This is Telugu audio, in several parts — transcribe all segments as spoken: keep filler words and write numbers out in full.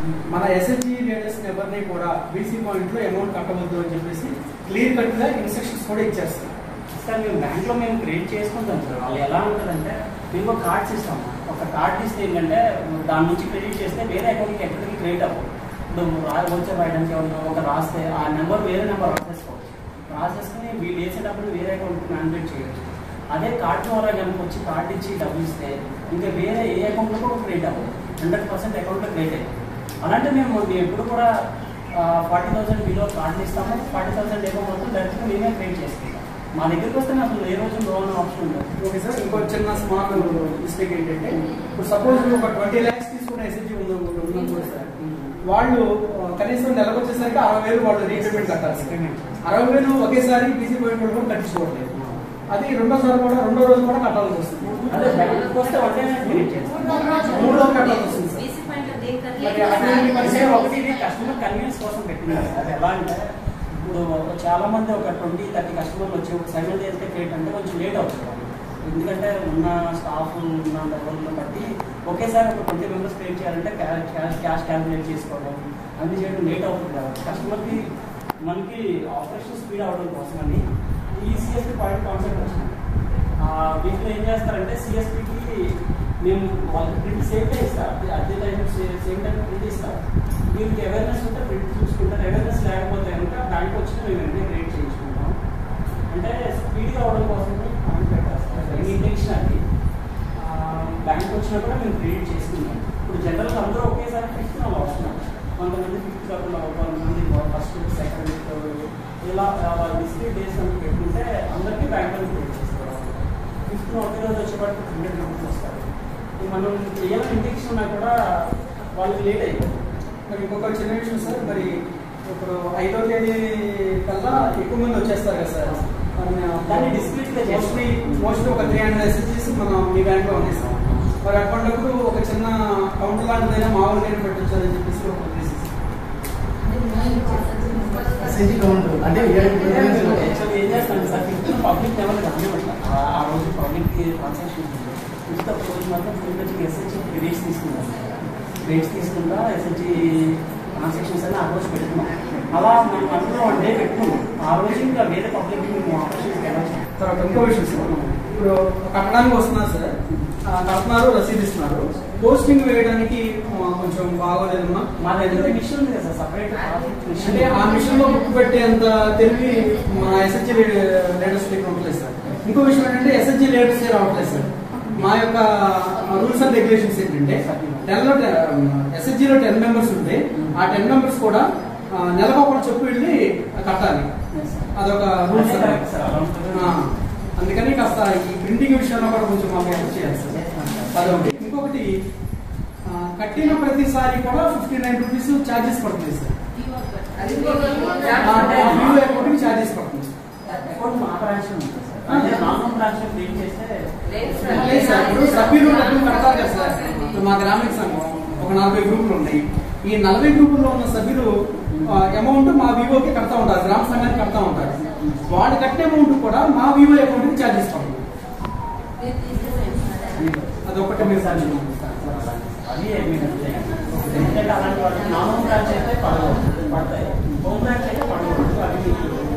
మన ఎస్ఎస్జి లీడర్స్ ఎవరిని కూడా బీసీ పాయింట్ లో అమౌంట్ కట్టవద్దు అని చెప్పేసి క్లియర్ కట్ గా ఇన్స్ట్రక్షన్స్ కూడా ఇచ్చేస్తాం సార్. మేము బ్యాంక్ లో మేము క్రియేట్ చేసుకుంటాం సార్. వాళ్ళు ఎలా ఉంటుందంటే మేము ఒక కార్డ్స్ ఇస్తాము. ఒక కార్డ్ ఇస్తే ఏంటంటే దాని నుంచి క్రెడిట్ చేస్తే వేరే అకౌంట్కి ఎక్కడికి క్రెడిట్ అవ్వదు. ఇప్పుడు రా వచ్చే రాయడానికి ఒక రాస్తే ఆ నెంబర్ వేరే నెంబర్ రాసేసుకోవచ్చు. రాసేసుకుని వీళ్ళు వేసేటప్పుడు వేరే అకౌంట్కి మ్యానిపులేట్ చేయవచ్చు. అదే కార్డ్ ద్వారా కనుక వచ్చి కార్డు ఇచ్చి డబ్బులు ఇస్తే ఇంకా వేరే ఏ అకౌంట్లో కూడా క్రెడిట్ అవ్వదు. హండ్రెడ్ పర్సెంట్ అకౌంట్లో క్రెడిట్ అయ్యింది. అలాంటి మేము మేము ఎప్పుడు కూడా ఫార్టీ థౌసండ్ బిలో కార్డులు ఇస్తాము. ఫార్టీ థౌసండ్ అకౌంట్ మొత్తం డైరెక్ట్గా మేమే క్రెడిట్ చేసుకుంటాం. మా దగ్గరికి వస్తే అసలు ఏ రోజు లోన్ ఆప్షన్ ఉండదు. Okay sir. ఇంకో చిన్న స్మాల్ మిస్టేక్ ఏంటంటే ఇప్పుడు సపోజ్ ఒక ట్వంటీ ల్యాక్స్ తీసుకున్న ఎస్ఎస్జి ఉన్నాం సార్, వాళ్ళు కనీసం నెలకు వచ్చేసరికి అరవై వేలు వాళ్ళు రీపేమెంట్ కట్టాలి. అరవై వేలు ఒకేసారి బీసీ పాయింట్ కూడా కట్టించుకోవట్లేదు. అది రెండోసారి కూడా రెండో రోజు కూడా కట్టాల్సి వస్తుంది. అదే బ్యాంక్ వస్తే ఒకటే మూడు రోజులు కట్టాల్సి వస్తుంది సార్. ఒకటి ఇది కస్టమర్ కన్వీనియన్స్ కోసం పెట్టింది. అది ఎలా అంటే ఇప్పుడు చాలా మంది ఒక ట్వంటీ థర్టీ కస్టమర్లు వచ్చి ఒక సెవెన్ డేస్ క్రియేట్ అంటే కొంచెం లేట్ అవుతుంది. ఎందుకంటే ఉన్న స్టాఫ్ ఉన్న లెవెల్ని బట్టి ఒకేసారి ఒక ట్వంటీ మెంబర్స్ క్రియేట్ చేయాలంటే క్యాష్ క్యాష్ క్యాల్కులేట్ చేసుకోవడం అన్ని చేయడం లేట్ అవుతుంది కాబట్టి కస్టమర్కి మనకి ఆపరేషన్ స్పీడ్ అవడం కోసమని ఈ సిఎస్పీ పాయింట్ కాన్సెప్ట్ వచ్చింది. వీటిలో ఏం చేస్తారంటే సిఎస్పీకి మేము వాళ్ళకి ప్రింట్ సేమ్ టైం ఇస్తాం. అదే టైం సేమ్ టైం ప్రింట్ ఇస్తాం. వీరికి అవేర్నెస్ ఉంటే ప్రింట్ చూసుకుంటారు. అవేర్నెస్ లేకపోతే కనుక బ్యాంక్ వచ్చి మేము వెంటనే క్రియేట్ చేయించుకుంటాం. అంటే స్పీడ్గా అవడం కోసం పాయింట్ పెట్టాలి. ఇంటెన్షన్ అది బ్యాంక్ వచ్చినా కూడా మేము క్రియేట్ చేసుకుంటాం. ఇప్పుడు జనరల్గా అందరూ ఒకేసారి ఫిఫ్త్ వాళ్ళు వస్తున్నాం. కొంతమంది ఫిఫ్త్ కాకుండా కొంతమంది ఫస్ట్ సెకండ్ థర్డ్ ఇలా డిస్క్రీట్ డేస్ అని పెట్టుకుంటే అందరికీ బ్యాంకులో క్రియేట్ చేసుకోవాలి. ఫిఫ్త్ ఒకే రోజు వచ్చేపాటు హండ్రెడ్ రూపీస్ వస్తారు. మనం ఏమైనా ఇంటెక్షన్ ఉన్నా కూడా వాళ్ళకి లేట్ అయిపోతుంది. మరి ఇంకొక చిన్న విషయం సార్, మరి ఇప్పుడు ఐదో తేదీ కల్లా ఎక్కువ మంది వచ్చేస్తారు కదా సార్, దాన్ని డిస్క్రీట్గా మోస్ట్లీ మోస్ట్లీ ఒక త్రీ హండ్రెడ్ ఎస్ఎస్జీస్ మనం మీ బ్యాంక్లో అందిస్తాం. మరి అటువంటిప్పుడు ఒక చిన్న కౌంటర్ లాంటిదైనా మా ఊరికైనా పెట్టచ్చు అని చెప్పేసి ఒక ఉద్దేశం. అంటే ఏం చేస్తాను సార్, ఫిఫ్త్ పబ్లిక్ లెవెల్ కనిపెట్టాలి. ఆ రోజు పబ్లిక్ ట్రాన్సాక్షన్ ఉంటుంది. ఫిఫ్త్ రోజు మాత్రం ఫుల్ వచ్చి ఎస్హెచ్జీ క్రెడిట్స్ తీసుకుంటాం. క్రెడిట్స్ తీసుకుంటా ఎస్హెచ్జీ ట్రాన్సాక్షన్స్ అని ఆ రోజు పెట్టుకున్నాం. అలా మనం అందులో వన్ డే పెట్టుకున్నాం. ఆ రోజు ఇంకా వేరే పబ్లిక్ ఆపరేషన్స్కి వెళ్ళాలి. తర్వాత ఇంకో విషయం సార్, ఇప్పుడు కట్టడానికి వస్తున్నారు సార్, కడుతున్నారు, రసీదు ఇస్తున్నారు, పోస్టింగ్ వేయడానికి కొంచెం బాగోలేదమ్మా. మా దగ్గర మిషన్ ఉంది కదా సార్, సపరేట్. అంటే ఆ మిషన్ లో బుక్ పెట్టేంత తెలివి మా ఎస్హెచ్జీ లీడర్స్ రావట్లేదు సార్. ఇంకో విషయం ఏంటంటే ఎస్హెచ్జీ లీడర్స్ రావట్లేదు సార్. మా యొక్క రూల్స్ అండ్ రెగ్యులేషన్స్ ఏంటంటే టెన్ లో ఎస్హెచ్జీలో టెన్ మెంబర్స్ ఉంటే ఆ టెన్ మెంబర్స్ కూడా నెలకు ఒకటి చెప్పు వెళ్ళి కట్టాలి. అదొక రూల్స్. అందుకని కాస్త ఈ ప్రింటింగ్ విషయంలో కూడా కొంచెం మాకు హెల్ప్ చేయాలి సార్. అదొకటి. ఇంకొకటి కట్టిన ప్రతిసారి కూడా ఫిఫ్టీ నైన్ రూపీస్ ఛార్జెస్ పడుతుంది సార్. అకౌంట్కి ఛార్జెస్ పడుతుంది. లేదు సార్, ఇప్పుడు సభ్యులు డబ్బులు కడతారు కదా సార్. ఇప్పుడు మా గ్రామీణ సంఘం ఒక నలభై గ్రూపులు ఉన్నాయి. ఈ నలభై గ్రూపుల్లో ఉన్న సభ్యులు అమౌంట్ మా వివోకి కడతా ఉంటారు, గ్రామ సంఘానికి కడతా ఉంటారు. వాళ్ళు కట్టే అమౌంట్ కూడా మా వివో అకౌంట్కి ఛార్జెస్ పడుతుంది. అదొకటి మీరు సార్ ఎందుకంటే అలాంటి వాటికి నాన్ హోమ్ బ్రాంచ్ అయితే పడతాయి, హోమ్ బ్రాంచ్ అయితే పడకూడదు. అది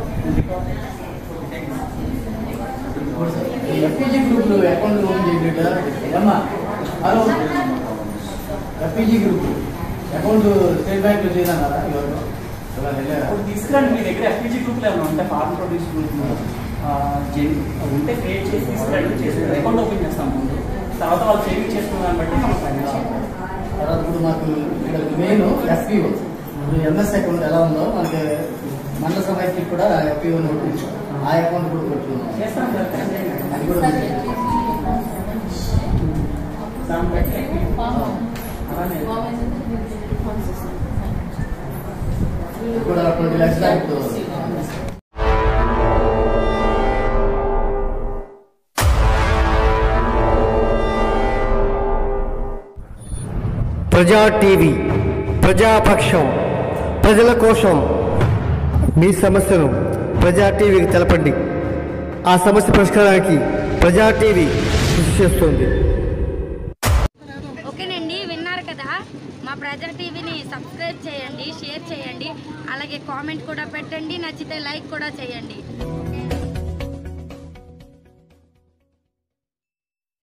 ఎఫ్పీజీ గ్రూప్ అకౌంట్ ఓపెన్ చేయలేదా అమ్మా? Hello, FPG group account State Bank లో చేయదన్నారా? ఇప్పుడు తీసుకురండి మీ దగ్గర ఎఫ్పీజీ గ్రూప్లు ఏమన్నా ఉంటే ఫార్మ్ ప్రొడ్యూస్ గ్రూప్ ఉంటే క్రియేట్ చేసి తీసుకురండి, చేసి అకౌంట్ ఓపెన్ చేస్తాం. ముందు తర్వాత వాళ్ళు సేవింగ్ చేసుకున్న దాన్ని బట్టి మనం ఫైనాన్స్. తర్వాత ఇప్పుడు మాకు ఇక్కడ మెయిన్ ఎఫ్పీఓ ఎంఎస్ అకౌంట్ ఎలా ఉందో మనకి మండల సమాఖ్యకి కూడా ఎఫ్పీఓ నోట్ ఆ అకౌంట్ కూడా పెట్టుకున్నాం. చేస్తాం సార్, అది కూడా దాన్ని బట్టి అలానే కూడా ట్వంటీ ల్యాక్స్ దాకా. ప్రజా టీవీ ప్రజాపక్షం, ప్రజల కోసం. మీ సమస్యను ప్రజా టీవీకి తెలపండి. ఆ సమస్య పరిష్కారానికి ప్రజా టీవీ కృషి చేస్తుంది. ఓకేనండి, విన్నారు కదా, మా ప్రజా టీవీని సబ్స్క్రైబ్ చేయండి, షేర్ చేయండి, అలాగే కామెంట్ కూడా పెట్టండి, నచ్చితే లైక్ కూడా చేయండి.